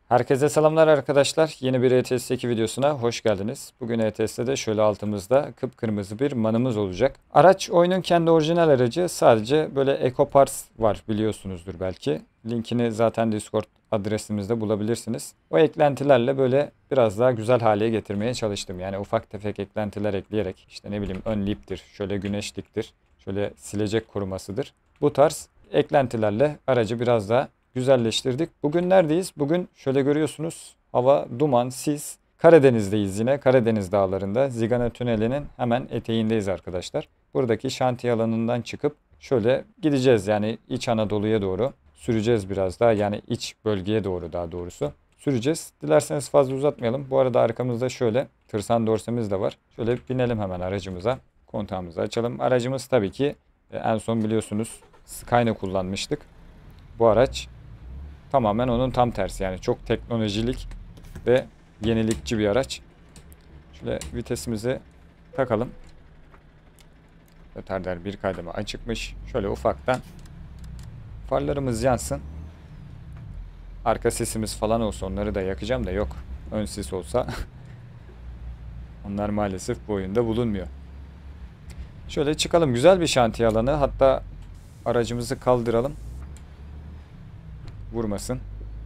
Herkese selamlar arkadaşlar. Yeni bir ETS2 videosuna hoş geldiniz. Bugün ETS'de şöyle altımızda kıpkırmızı bir manımız olacak. Araç oyunun kendi orijinal aracı. Sadece böyle Eco Parts var, biliyorsunuzdur belki. Linkini zaten Discord adresimizde bulabilirsiniz. O eklentilerle böyle biraz daha güzel hale getirmeye çalıştım. Yani ufak tefek eklentiler ekleyerek işte ne bileyim ön liptir, şöyle güneşliktir, şöyle silecek korumasıdır. Bu tarz eklentilerle aracı biraz daha güzelleştirdik. Bugün neredeyiz? Bugün şöyle görüyorsunuz, hava duman, sis. Karadeniz'deyiz yine. Karadeniz dağlarında. Zigana Tüneli'nin hemen eteğindeyiz arkadaşlar. Buradaki şantiye alanından çıkıp şöyle gideceğiz, yani İç Anadolu'ya doğru süreceğiz biraz daha. Yani iç bölgeye doğru daha doğrusu süreceğiz. Dilerseniz fazla uzatmayalım. Bu arada arkamızda şöyle tırsan dorsemiz de var. Şöyle binelim hemen aracımıza. Kontağımızı açalım. Aracımız tabii ki en son biliyorsunuz Skyline kullanmıştık. Bu araç tamamen onun tam tersi, yani çok teknolojilik ve yenilikçi bir araç. Şöyle vitesimizi takalım. Öterler bir kademe açıkmış. Şöyle ufaktan farlarımız yansın. Arka sesimiz falan olsa onları da yakacağım da yok. Ön sis olsa onlar maalesef bu oyunda bulunmuyor. Şöyle çıkalım, güzel bir şantiye alanı. Hatta aracımızı kaldıralım. Vurmasın.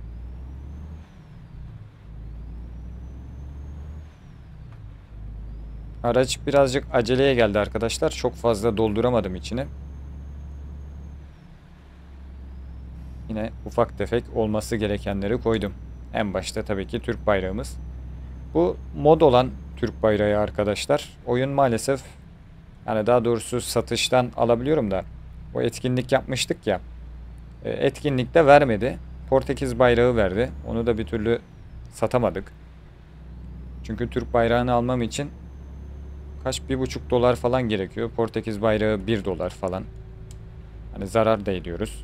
Araç birazcık aceleye geldi arkadaşlar. Çok fazla dolduramadım içini. Yine ufak tefek olması gerekenleri koydum. En başta tabii ki Türk bayrağımız. Bu mod olan Türk bayrağı arkadaşlar. Oyun maalesef, yani daha doğrusu satıştan alabiliyorum da o etkinlik yapmıştık ya. Etkinlikte vermedi. Portekiz bayrağı verdi. Onu da bir türlü satamadık. Çünkü Türk bayrağını almam için kaç, 1,5 dolar falan gerekiyor. Portekiz bayrağı 1 dolar falan. Hani zarar da ediyoruz.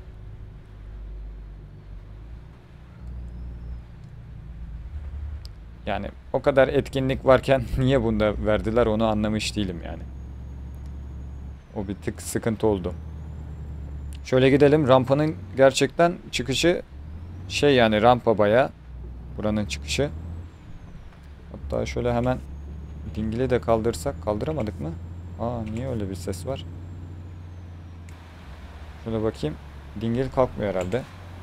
Yani o kadar etkinlik varken niye bunda verdiler onu anlamış değilim yani. O bir tık sıkıntı oldu. Şöyle gidelim. Rampanın gerçekten çıkışı şey, yani rampa bayağı. Buranın çıkışı. Hatta şöyle hemen dingili de kaldırsak, kaldıramadık mı? Aa, niye öyle bir ses var? Şöyle bakayım. Dingil kalkmıyor herhalde.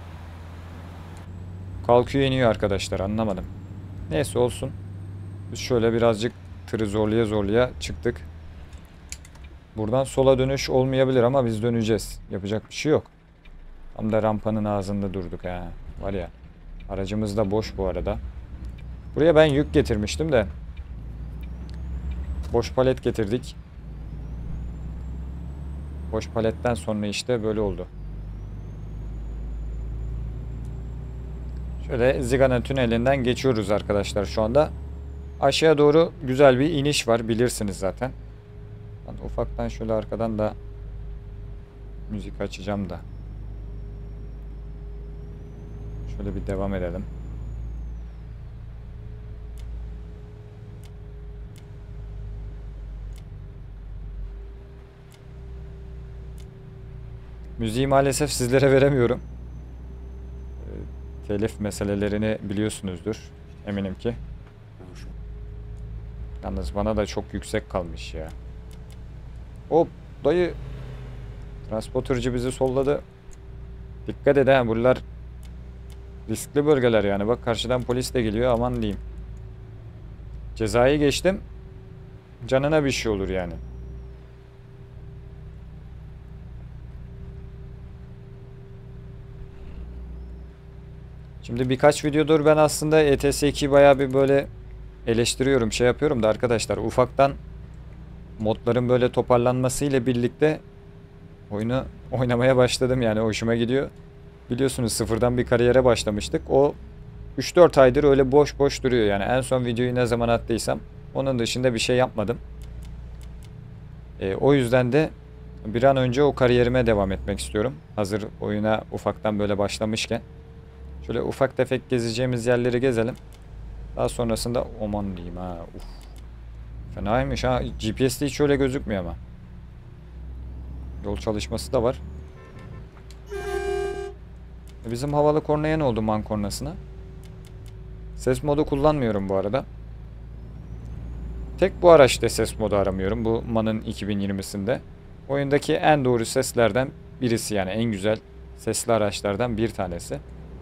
Kalkıyor iniyor arkadaşlar, anlamadım. Neyse olsun. Biz şöyle birazcık tırı zorlaya zorlaya çıktık. Buradan sola dönüş olmayabilir ama biz döneceğiz. Yapacak bir şey yok. Tam da rampanın ağzında durduk ha. Var ya. Aracımız da boş bu arada. Buraya ben yük getirmiştim de. Boş palet getirdik. Boş paletten sonra işte böyle oldu. Şöyle Zigana Tüneli'nden geçiyoruz arkadaşlar şu anda. Aşağıya doğru güzel bir iniş var, bilirsiniz zaten. Ben ufaktan şöyle arkadan da müzik açacağım da. Şöyle bir devam edelim. Müziği maalesef sizlere veremiyorum. Telif meselelerini biliyorsunuzdur. Eminim ki. Yalnız bana da çok yüksek kalmış ya. Hop dayı. Transporterci bizi solladı. Dikkat et ha, buralar riskli bölgeler yani. Bak karşıdan polis de geliyor, aman diyeyim. Cezayı geçtim. Canına bir şey olur yani. Şimdi birkaç videodur ben aslında ETS2'yi bayağı bir böyle eleştiriyorum, şey yapıyorum da arkadaşlar, ufaktan modların böyle toparlanması ile birlikte oyunu oynamaya başladım, yani hoşuma gidiyor. Biliyorsunuz sıfırdan bir kariyere başlamıştık. O 3-4 aydır öyle boş boş duruyor, yani en son videoyu ne zaman attıysam onun dışında bir şey yapmadım. O yüzden de bir an önce o kariyerime devam etmek istiyorum. Hazır oyuna ufaktan böyle başlamışken. Şöyle ufak tefek gezeceğimiz yerleri gezelim. Daha sonrasında aman diyeyim ha. Uf. Fenaymış ha. GPS'te hiç öyle gözükmüyor ama. Yol çalışması da var. Bizim havalı kornaya ne oldu, man kornasına? Ses modu kullanmıyorum bu arada. Tek bu araçta ses modu aramıyorum. Bu MAN'ın 2020'sinde. Oyundaki en doğru seslerden birisi, yani en güzel sesli araçlardan bir tanesi.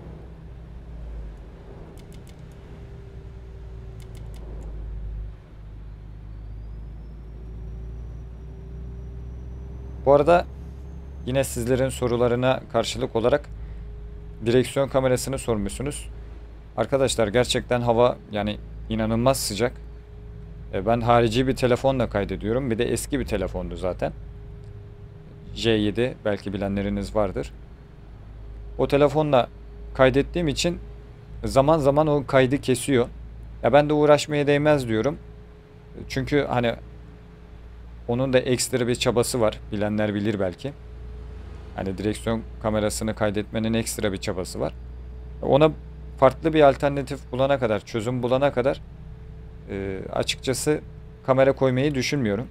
Bu arada yine sizlerin sorularına karşılık olarak direksiyon kamerasını sormuşsunuz. Arkadaşlar gerçekten hava yani inanılmaz sıcak. Ben harici bir telefonla kaydediyorum. Bir de eski bir telefondu zaten. J7, belki bilenleriniz vardır. O telefonla kaydettiğim için zaman zaman o kaydı kesiyor. Ya ben de uğraşmaya değmez diyorum. Çünkü hani onun da ekstra bir çabası var. Bilenler bilir belki. Hani direksiyon kamerasını kaydetmenin ekstra bir çabası var. Ona farklı bir alternatif bulana kadar, çözüm bulana kadar açıkçası kamera koymayı düşünmüyorum.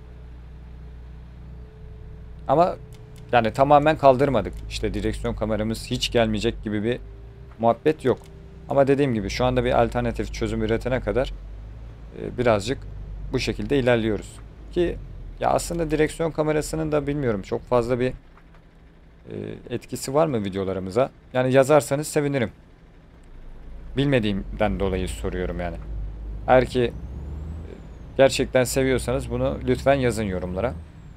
Ama yani tamamen kaldırmadık. İşte direksiyon kameramız hiç gelmeyecek gibi bir muhabbet yok. Ama dediğim gibi şu anda bir alternatif çözüm üretene kadar birazcık bu şekilde ilerliyoruz. Ki ya aslında direksiyon kamerasının da bilmiyorum çok fazla bir etkisi var mı videolarımıza? Yani yazarsanız sevinirim. Bilmediğimden dolayı soruyorum yani. Eğer ki gerçekten seviyorsanız bunu lütfen yazın yorumlara.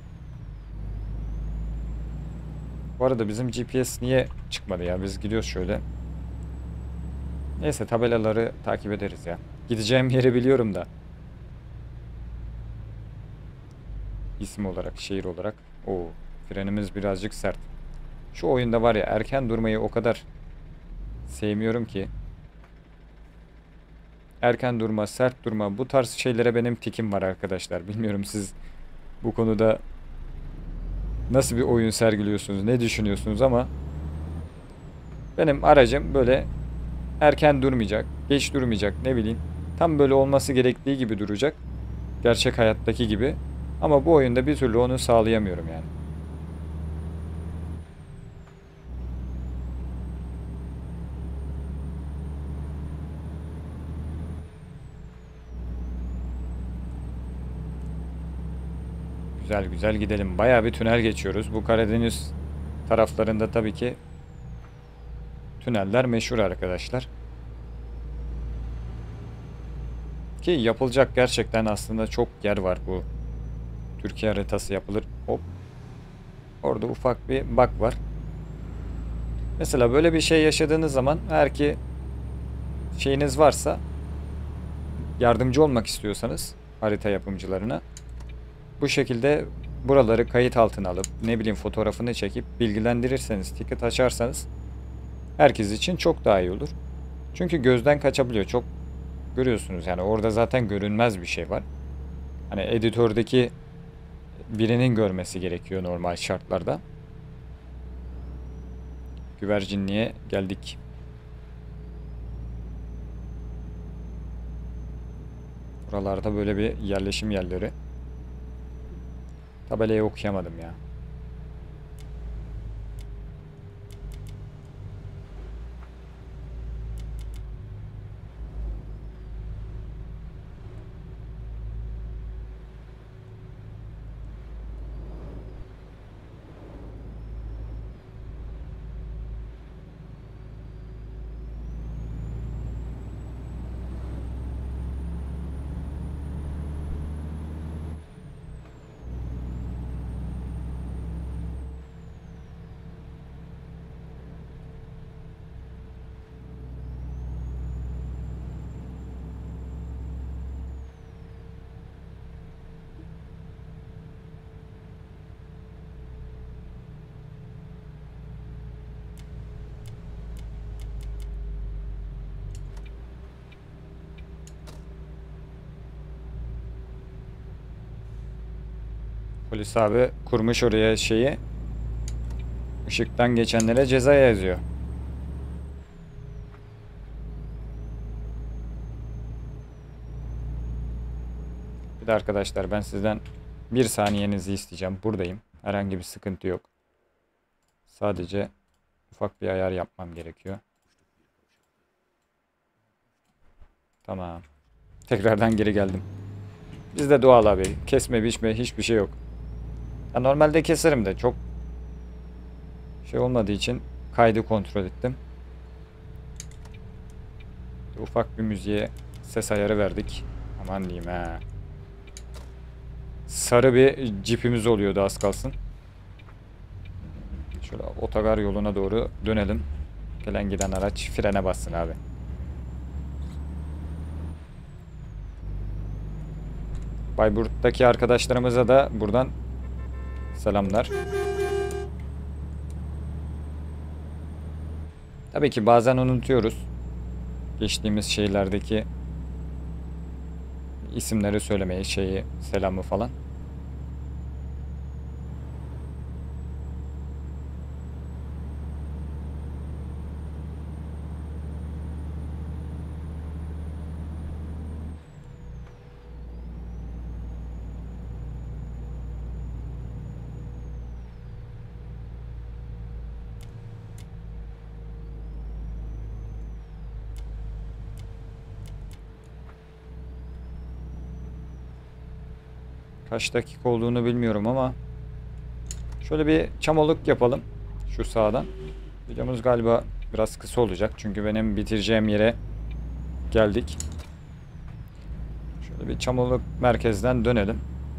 Bu arada bizim GPS niye çıkmadı ya? Biz gidiyoruz şöyle. Neyse, tabelaları takip ederiz ya. Gideceğim yeri biliyorum da. İsim olarak, şehir olarak. Oo, frenimiz birazcık sert. Şu oyunda var ya, erken durmayı o kadar sevmiyorum ki. Erken durma, sert durma, bu tarz şeylere benim tikim var arkadaşlar. Bilmiyorum siz bu konuda nasıl bir oyun sergiliyorsunuz, ne düşünüyorsunuz ama benim aracım böyle erken durmayacak, geç durmayacak, ne bileyim. Tam böyle olması gerektiği gibi duracak. Gerçek hayattaki gibi. Ama bu oyunda bir türlü onu sağlayamıyorum yani. Güzel güzel gidelim. Bayağı bir tünel geçiyoruz. Bu Karadeniz taraflarında tabii ki tüneller meşhur arkadaşlar. Ki yapılacak gerçekten aslında çok yer var bu. Türkiye haritası yapılır. Hop. Orada ufak bir bug var. Mesela böyle bir şey yaşadığınız zaman, eğer ki şeyiniz varsa, yardımcı olmak istiyorsanız harita yapımcılarına, bu şekilde buraları kayıt altına alıp ne bileyim fotoğrafını çekip bilgilendirirseniz, ticket açarsanız herkes için çok daha iyi olur. Çünkü gözden kaçabiliyor. Çok görüyorsunuz yani, orada zaten görünmez bir şey var. Hani editördeki birinin görmesi gerekiyor normal şartlarda. Güvercinliğe geldik. Buralarda böyle bir yerleşim yerleri. Tabelayı okuyamadım ya. Polis abi kurmuş oraya şeyi. Işıktan geçenlere ceza yazıyor. Bir de arkadaşlar ben sizden bir saniyenizi isteyeceğim. Buradayım. Herhangi bir sıkıntı yok. Sadece ufak bir ayar yapmam gerekiyor. Tamam. Tekrardan geri geldim. Bizde doğal abi. Kesme biçme hiçbir şey yok. Ya normalde keserim de çok şey olmadığı için kaydı kontrol ettim. Ufak bir müziğe ses ayarı verdik. Aman diyeyim ha. Sarı bir cipimiz oluyordu az kalsın. Şöyle otogar yoluna doğru dönelim. Gelen giden araç frene bassın abi. Bayburt'taki arkadaşlarımıza da buradan selamlar. Tabii ki bazen unutuyoruz. Geçtiğimiz şehirlerdeki isimleri söylemeyi, selamı falan. Kaç dakika olduğunu bilmiyorum ama şöyle bir çamoluk yapalım şu sağdan. Videomuz galiba biraz kısa olacak çünkü benim bitireceğim yere geldik. Şöyle bir çamoluk merkezden dönelim.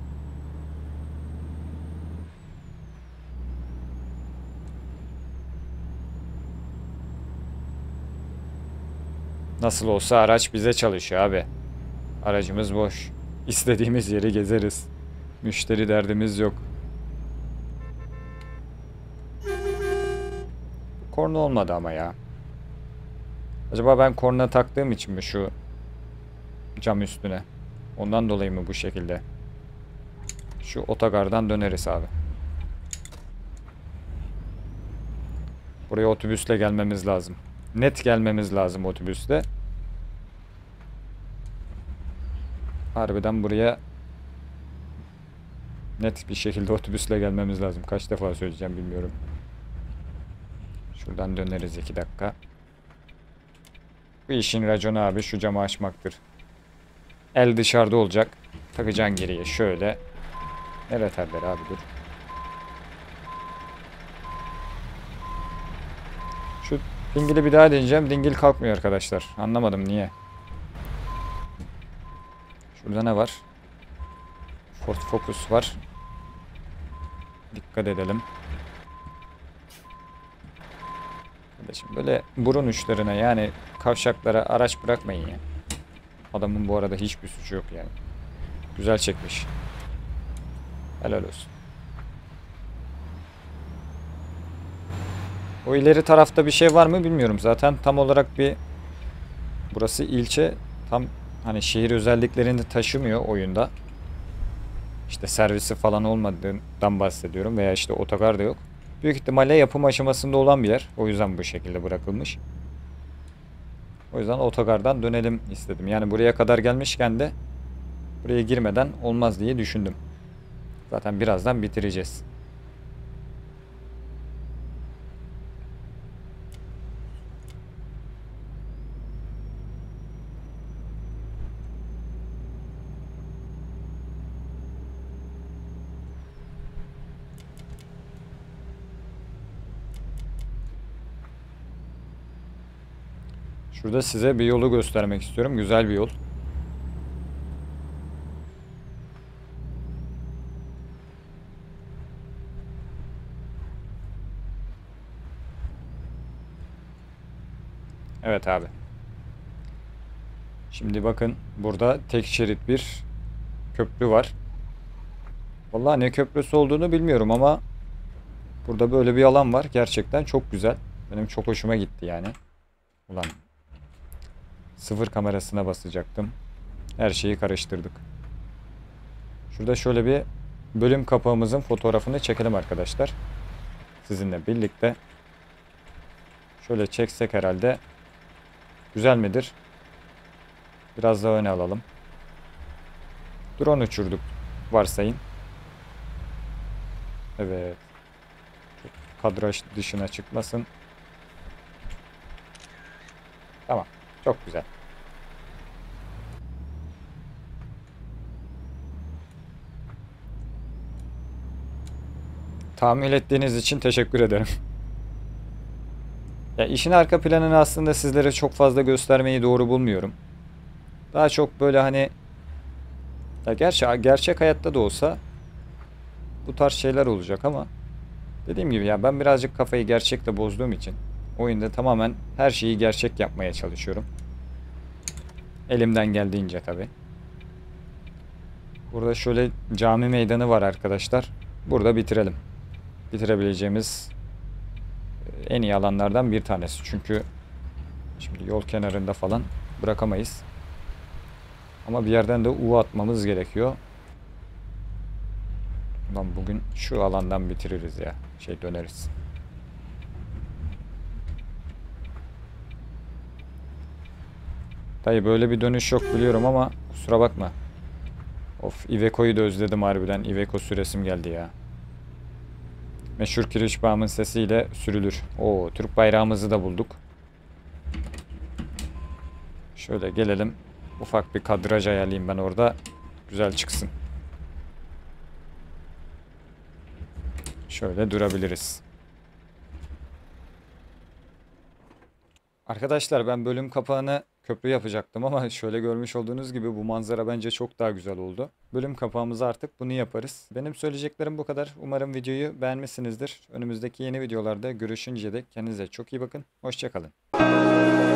Nasıl olsa araç bize çalışıyor abi. Aracımız boş. İstediğimiz yeri gezeriz. Müşteri derdimiz yok. Korna olmadı ama ya. Acaba ben korna taktığım için mi şu cam üstüne? Ondan dolayı mı bu şekilde? Şu otogardan döneriz abi. Buraya otobüsle gelmemiz lazım. Net gelmemiz lazım otobüsle. Harbiden buraya net bir şekilde otobüsle gelmemiz lazım. Kaç defa söyleyeceğim bilmiyorum. Şuradan döneriz 2 dakika. Bu işin raconu abi şu camı açmaktır. El dışarıda olacak. Takacaksın geriye şöyle. Ne retarder abi dur. Şu dingili bir daha deneyeceğim. Dingil kalkmıyor arkadaşlar. Anlamadım niye. Şurada ne var? Ford Focus var. Dikkat edelim. Kardeşim böyle burun uçlarına yani kavşaklara araç bırakmayın ya. Adamın bu arada hiçbir suçu yok yani. Güzel çekmiş. Helal olsun. O ileri tarafta bir şey var mı bilmiyorum. Zaten tam olarak bir burası ilçe. Tam hani şehir özelliklerini taşımıyor oyunda. İşte servisi falan olmadığından bahsediyorum veya işte otogar da yok. Büyük ihtimalle yapım aşamasında olan bir yer. O yüzden bu şekilde bırakılmış. O yüzden otogardan dönelim istedim. Yani buraya kadar gelmişken de buraya girmeden olmaz diye düşündüm. Zaten birazdan bitireceğiz. Şurada size bir yolu göstermek istiyorum. Güzel bir yol. Evet abi. Şimdi bakın burada tek şerit bir köprü var. Vallahi ne köprüsü olduğunu bilmiyorum ama burada böyle bir alan var. Gerçekten çok güzel. Benim çok hoşuma gitti yani. Ulan sıfır kamerasına basacaktım. Her şeyi karıştırdık. Şurada şöyle bir bölüm kapağımızın fotoğrafını çekelim arkadaşlar. Sizinle birlikte. Şöyle çeksek herhalde. Güzel midir? Biraz daha öne alalım. Drone uçurduk varsayın. Evet. Çok kadraj dışına çıkmasın. Tamam. Çok güzel. Tahammül ettiğiniz için teşekkür ederim. Ya işin arka planını aslında sizlere çok fazla göstermeyi doğru bulmuyorum. Daha çok böyle hani ya gerçek hayatta da olsa bu tarz şeyler olacak ama dediğim gibi ya ben birazcık kafayı gerçekle bozduğum için oyunda tamamen her şeyi gerçek yapmaya çalışıyorum. Elimden geldiğince tabii. Burada şöyle cami meydanı var arkadaşlar. Burada bitirelim. Bitirebileceğimiz en iyi alanlardan bir tanesi. Çünkü şimdi yol kenarında falan bırakamayız. Ama bir yerden de U atmamız gerekiyor. Ulan bugün şu alandan bitiririz ya. Döneriz. Dayı böyle bir dönüş yok biliyorum ama kusura bakma. Of, Iveco'yu da özledim harbiden. Iveco süresim geldi ya. Meşhur Kirişbağ'ın sesiyle sürülür. Oo, Türk bayrağımızı da bulduk. Şöyle gelelim. Ufak bir kadraj ayarlayayım ben orada. Güzel çıksın. Şöyle durabiliriz. Arkadaşlar ben bölüm kapağını köprü yapacaktım ama şöyle görmüş olduğunuz gibi bu manzara bence çok daha güzel oldu. Bölüm kapağımızı artık bunu yaparız. Benim söyleyeceklerim bu kadar. Umarım videoyu beğenmişsinizdir. Önümüzdeki yeni videolarda görüşünceye dek kendinize çok iyi bakın. Hoşça kalın.